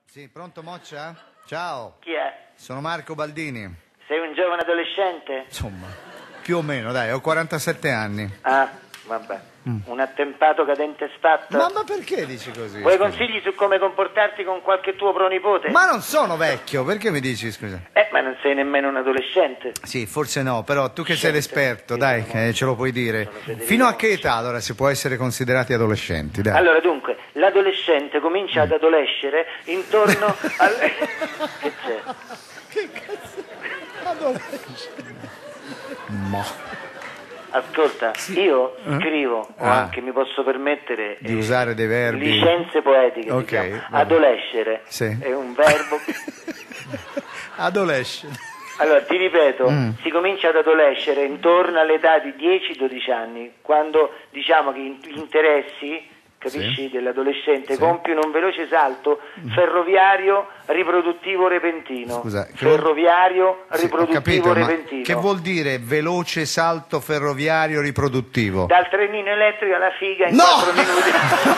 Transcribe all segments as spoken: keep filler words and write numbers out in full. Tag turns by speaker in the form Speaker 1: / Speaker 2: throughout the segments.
Speaker 1: Sì, pronto Moccia? Ciao.
Speaker 2: Chi è?
Speaker 1: Sono Marco Baldini.
Speaker 2: Sei un giovane adolescente?
Speaker 1: Insomma, più o meno, dai, ho quarantasette anni.
Speaker 2: Ah, vabbè. Mm. Un attempato cadente stato?
Speaker 1: Ma, ma perché dici così?
Speaker 2: Vuoi
Speaker 1: scusa?
Speaker 2: consigli su come comportarti con qualche tuo pronipote?
Speaker 1: Ma non sono vecchio, perché mi dici, scusa?
Speaker 2: Eh, ma non sei nemmeno un adolescente.
Speaker 1: Sì, forse no, però tu che sei
Speaker 2: Sente,
Speaker 1: l'esperto,
Speaker 2: io
Speaker 1: dai,
Speaker 2: sono-
Speaker 1: che ce lo puoi dire.
Speaker 2: Federico
Speaker 1: Fino a
Speaker 2: Moccia.
Speaker 1: che età allora si può essere considerati adolescenti? Dai.
Speaker 2: Allora, dunque, l'adolescente comincia ad adolescere intorno al... Che c'è?
Speaker 1: Che cazzo? Adolescente. Mo.
Speaker 2: Ascolta, io scrivo, o
Speaker 1: Ah.
Speaker 2: anche mi posso permettere
Speaker 1: Di
Speaker 2: eh,
Speaker 1: usare dei verbi.
Speaker 2: licenze poetiche,
Speaker 1: Ok,
Speaker 2: diciamo.
Speaker 1: vabbè.
Speaker 2: Adolescere
Speaker 1: Sì.
Speaker 2: è un verbo.
Speaker 1: Adolescente.
Speaker 2: Allora, ti ripeto,
Speaker 1: Mm.
Speaker 2: si comincia ad adolescere intorno all'età di dieci dodici anni, quando diciamo che gli interessi, capisci,
Speaker 1: Sì.
Speaker 2: dell'adolescente
Speaker 1: Sì.
Speaker 2: compiono un veloce salto ferroviario riproduttivo repentino.
Speaker 1: Scusa, che
Speaker 2: ferroviario
Speaker 1: Sì, ho
Speaker 2: riproduttivo
Speaker 1: capito, ma
Speaker 2: repentino.
Speaker 1: che vuol dire veloce salto ferroviario riproduttivo?
Speaker 2: Dal trenino elettrico alla figa in
Speaker 1: No!
Speaker 2: quattro minuti.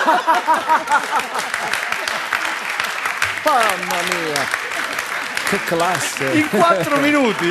Speaker 3: Mamma mia, che classe!
Speaker 1: In quattro minuti?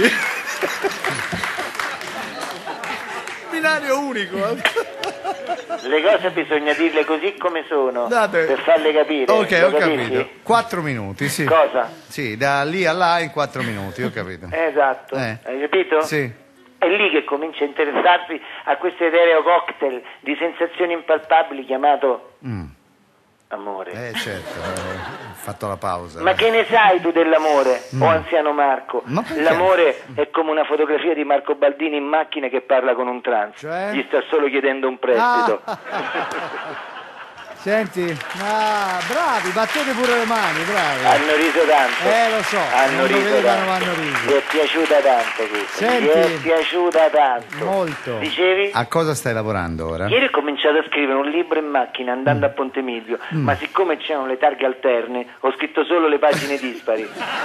Speaker 1: Binario unico.
Speaker 2: Le cose bisogna dirle così come sono,
Speaker 1: Date-
Speaker 2: per farle capire.
Speaker 1: Ok,
Speaker 2: Lo
Speaker 1: ho
Speaker 2: capisci?
Speaker 1: capito. Quattro minuti, sì.
Speaker 2: Cosa?
Speaker 1: Sì, da lì a là in quattro minuti, ho capito.
Speaker 2: Esatto,
Speaker 1: Eh.
Speaker 2: hai capito?
Speaker 1: Sì.
Speaker 2: È lì che comincia a interessarsi a questo etereo cocktail di sensazioni impalpabili chiamato
Speaker 1: Mm.
Speaker 2: amore.
Speaker 1: Eh certo, eh, ho fatto la pausa.
Speaker 2: Ma che ne sai tu dell'amore, o anziano Marco?
Speaker 1: Ma perché?
Speaker 2: L'amore è come una fotografia di Marco Baldini in macchina che parla con un trans.
Speaker 1: Cioè?
Speaker 2: Gli sta solo chiedendo un prestito.
Speaker 1: Ah. Senti, ah, bravi, battete pure le mani, bravi.
Speaker 2: Hanno riso tanto.
Speaker 1: Eh, lo so,
Speaker 2: hanno
Speaker 1: non
Speaker 2: riso
Speaker 1: dovevano,
Speaker 2: tanto.
Speaker 1: ma hanno riso.
Speaker 2: Mi è piaciuta tanto questa.
Speaker 1: Senti.
Speaker 2: Mi è piaciuta tanto.
Speaker 1: Molto.
Speaker 2: Dicevi?
Speaker 1: A cosa stai lavorando ora?
Speaker 2: Ieri ho cominciato a scrivere un libro in macchina andando a Ponte Milvio, ma siccome c'erano le targhe alterne ho scritto solo le pagine dispari.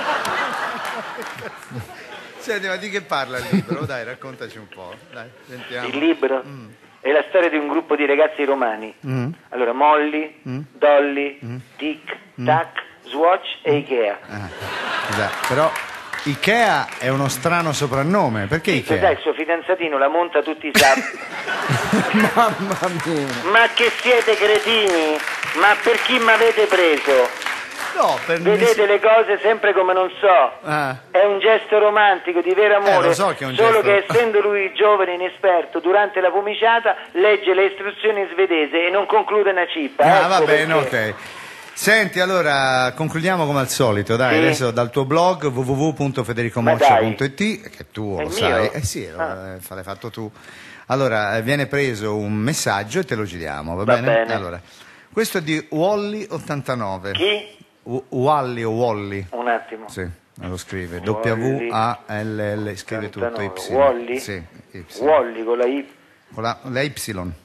Speaker 1: Senti, ma di che parla il libro? Dai, raccontaci un po'. Dai, sentiamo.
Speaker 2: Il libro è la storia di un gruppo di ragazzi romani.
Speaker 1: Mm.
Speaker 2: Allora, Molly, Dolly, Tic, Tac, Swatch e Ikea.
Speaker 1: Ah, esatto. Però Ikea è uno strano soprannome. Perché
Speaker 2: Sì,
Speaker 1: Ikea?
Speaker 2: sai, il suo fidanzatino la monta tutti i sabati.
Speaker 3: Mamma mia!
Speaker 2: Ma che siete cretini? Ma per chi mi avete preso?
Speaker 1: No, per
Speaker 2: Vedete le cose sempre come non so.
Speaker 1: Ah.
Speaker 2: È un gesto romantico di vero amore.
Speaker 1: Eh, lo so che è un
Speaker 2: solo
Speaker 1: gesto-
Speaker 2: che essendo lui giovane e inesperto, durante la pomiciata legge le istruzioni in svedese e non conclude una cippa.
Speaker 1: Ah,
Speaker 2: ecco
Speaker 1: va bene,
Speaker 2: perché.
Speaker 1: ok. Senti, allora concludiamo come al solito, dai,
Speaker 2: Sì.
Speaker 1: adesso dal tuo blog w w w punto federicomoccia punto i t, che tu
Speaker 2: È
Speaker 1: lo
Speaker 2: mio?
Speaker 1: sai, eh sì, lo-
Speaker 2: Ah.
Speaker 1: eh, l'hai fatto tu. Allora, eh, viene preso un messaggio e te lo giriamo, va,
Speaker 2: Va
Speaker 1: bene?
Speaker 2: bene.
Speaker 1: Allora, questo è di Wally ottantanove.
Speaker 2: Chi?
Speaker 1: W- Wally o Wally?
Speaker 2: Un attimo.
Speaker 1: Sì, me lo scrive.
Speaker 2: Wally
Speaker 1: W A L L, scrive tutto,
Speaker 2: ottantanove.
Speaker 1: Y.
Speaker 2: Wally?
Speaker 1: Sì, Y.
Speaker 2: Wally con la I.
Speaker 1: Con la, la Y.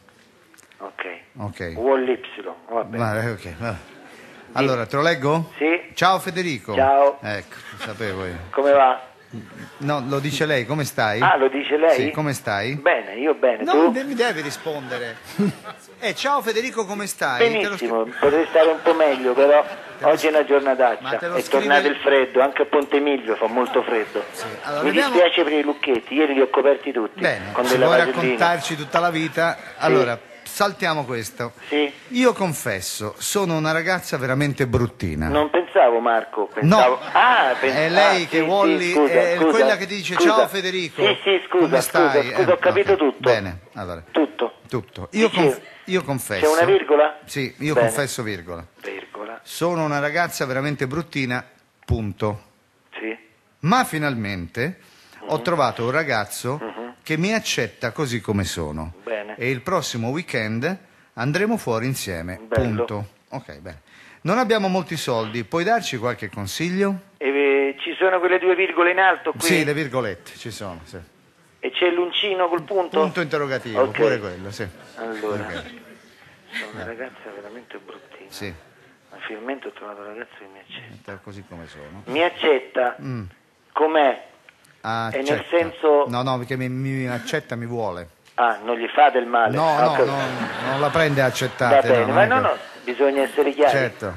Speaker 2: Ok.
Speaker 1: Ok.
Speaker 2: Wally Y. Va bene.
Speaker 1: Va, eh, ok, va. Allora, te lo leggo?
Speaker 2: Sì.
Speaker 1: Ciao Federico.
Speaker 2: Ciao.
Speaker 1: Ecco, lo sapevo io.
Speaker 2: Come va?
Speaker 1: No, lo dice lei, come stai?
Speaker 2: Ah, lo dice lei?
Speaker 1: Sì, come stai?
Speaker 2: Bene, io bene.
Speaker 1: No,
Speaker 2: tu?
Speaker 1: non mi devi rispondere. Eh, ciao Federico, come stai? Te lo
Speaker 2: Benissimo,
Speaker 1: scri-
Speaker 2: potrei stare un po' meglio, però oggi è una
Speaker 1: Ma
Speaker 2: giornataccia.
Speaker 1: te lo
Speaker 2: È
Speaker 1: scrive-
Speaker 2: tornato il freddo, anche a Ponte Milvio fa molto freddo.
Speaker 1: Allora,
Speaker 2: Mi
Speaker 1: vediamo-
Speaker 2: dispiace per i lucchetti, ieri li ho coperti tutti.
Speaker 1: Bene,
Speaker 2: con
Speaker 1: se
Speaker 2: delle
Speaker 1: vuoi
Speaker 2: vaselline.
Speaker 1: raccontarci tutta la vita, allora, saltiamo questo.
Speaker 2: Sì,
Speaker 1: Io confesso, sono una ragazza veramente bruttina.
Speaker 2: non pensavo Marco, pensavo...
Speaker 1: No,
Speaker 2: Ah, pens-
Speaker 1: è lei
Speaker 2: ah,
Speaker 1: che
Speaker 2: sì,
Speaker 1: Wally,
Speaker 2: sì, scusa,
Speaker 1: è
Speaker 2: scusa,
Speaker 1: quella che ti dice
Speaker 2: scusa.
Speaker 1: ciao Federico.
Speaker 2: Sì, sì, scusa,
Speaker 1: come stai?
Speaker 2: scusa, scusa, ho
Speaker 1: Eh,
Speaker 2: capito
Speaker 1: ok.
Speaker 2: tutto.
Speaker 1: Bene, allora,
Speaker 2: Tutto.
Speaker 1: tutto. Io,
Speaker 2: Dicevo,
Speaker 1: conf- io confesso.
Speaker 2: C'è una virgola?
Speaker 1: Sì, io
Speaker 2: Bene.
Speaker 1: confesso virgola.
Speaker 2: Virgola,
Speaker 1: Sono una ragazza veramente bruttina, punto.
Speaker 2: sì.
Speaker 1: Ma finalmente ho trovato un ragazzo che mi accetta così come sono.
Speaker 2: Bene.
Speaker 1: E il prossimo weekend andremo fuori insieme,
Speaker 2: Bello.
Speaker 1: punto. Ok, bene. Non abbiamo molti soldi, puoi darci qualche consiglio?
Speaker 2: E, eh, ci sono quelle due virgole in alto qui?
Speaker 1: Sì, le virgolette ci sono, sì.
Speaker 2: E c'è l'uncino col punto?
Speaker 1: Punto interrogativo,
Speaker 2: Ok.
Speaker 1: pure quello, sì.
Speaker 2: Allora,
Speaker 1: Ok.
Speaker 2: sono una ragazza veramente bruttina.
Speaker 1: Sì,
Speaker 2: Ma finalmente ho trovato un ragazzo che mi accetta.
Speaker 1: così come sono.
Speaker 2: Mi accetta
Speaker 1: Mm.
Speaker 2: com'è?
Speaker 1: Accetta.
Speaker 2: E nel senso-
Speaker 1: No, no, perché mi, mi accetta, mi vuole.
Speaker 2: Ah, non gli fa del male.
Speaker 1: No,
Speaker 2: Ah,
Speaker 1: no,
Speaker 2: ok.
Speaker 1: no, non la prende
Speaker 2: Va
Speaker 1: accettate.
Speaker 2: bene,
Speaker 1: no,
Speaker 2: ma
Speaker 1: non
Speaker 2: no,
Speaker 1: è
Speaker 2: no,
Speaker 1: che-
Speaker 2: bisogna essere chiari.
Speaker 1: Certo.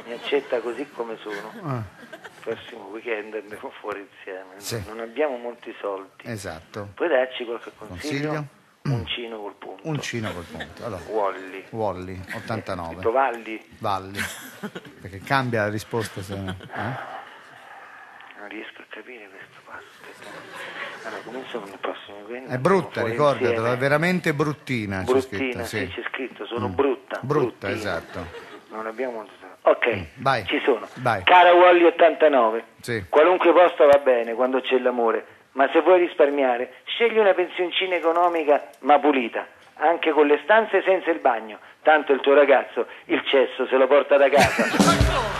Speaker 2: mi accetta così come sono.
Speaker 1: Ah.
Speaker 2: Il prossimo weekend andiamo fuori insieme.
Speaker 1: Sì.
Speaker 2: Non abbiamo molti soldi.
Speaker 1: Esatto.
Speaker 2: Puoi darci qualche consiglio?
Speaker 1: Consiglio?
Speaker 2: Uncino col punto.
Speaker 1: Uncino col punto. Allora,
Speaker 2: Wally.
Speaker 1: Wally, ottantanove.
Speaker 2: Scritto Valli.
Speaker 1: Valli. Perché cambia la risposta se... Eh?
Speaker 2: Non riesco a capire questo passo. Aspetta. Allora, comincio con il prossimo weekend.
Speaker 1: È brutta,
Speaker 2: Fuori
Speaker 1: ricordatelo,
Speaker 2: insieme.
Speaker 1: è veramente bruttina. c'è
Speaker 2: Bruttina,
Speaker 1: scritto,
Speaker 2: sì,
Speaker 1: sì.
Speaker 2: c'è scritto, sono
Speaker 1: Mm.
Speaker 2: brutta.
Speaker 1: Brutta,
Speaker 2: bruttina.
Speaker 1: esatto.
Speaker 2: Non abbiamo molto tempo. Ok,
Speaker 1: vai.
Speaker 2: ci sono.
Speaker 1: Vai.
Speaker 2: Cara Wally ottantanove,
Speaker 1: Sì.
Speaker 2: qualunque posto va bene quando c'è l'amore, ma se vuoi risparmiare, scegli una pensioncina economica ma pulita, anche con le stanze senza il bagno, tanto il tuo ragazzo il cesso se lo porta da casa.